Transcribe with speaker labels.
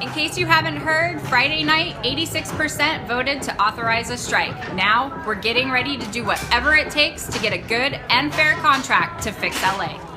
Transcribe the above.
Speaker 1: In case you haven't heard, Friday night, 86% voted to authorize a strike. Now, we're getting ready to do whatever it takes to get a good and fair contract to fix LA.